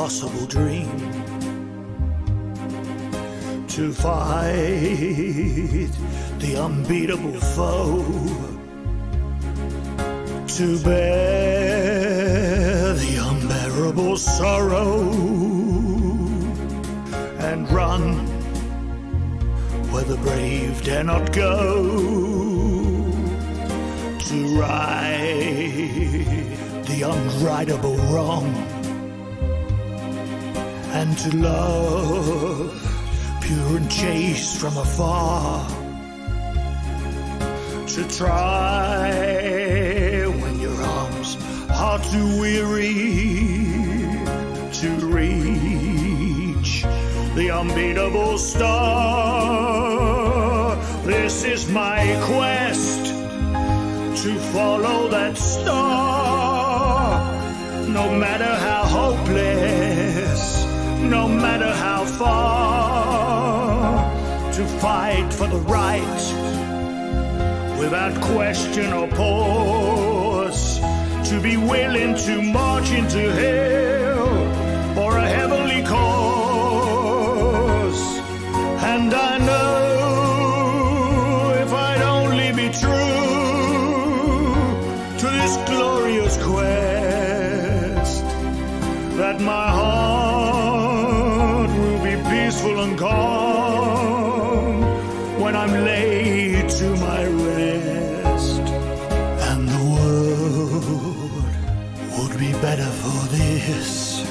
impossible dream, to fight the unbeatable foe, to bear the unbearable sorrow, and run where the brave dare not go, to right the unrightable wrong, and to love pure and chaste from afar, to try when your arms are too weary, to reach the unbeatable star. This is my quest, to follow that star, no matter how hopeless, no matter how far, to fight for the right without question or pause, to be willing to march into hell for a heavenly cause. And I know if I'd only be true to this glorious quest, that my heart will be peaceful and calm when I'm laid to my rest, and the world would be better for this,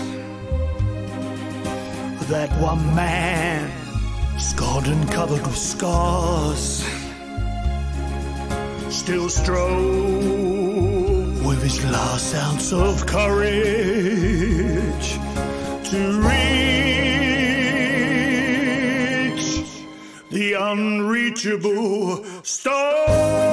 that one man, scarred and covered with scars, still strove with his last ounce of courage to reach the unreachable star.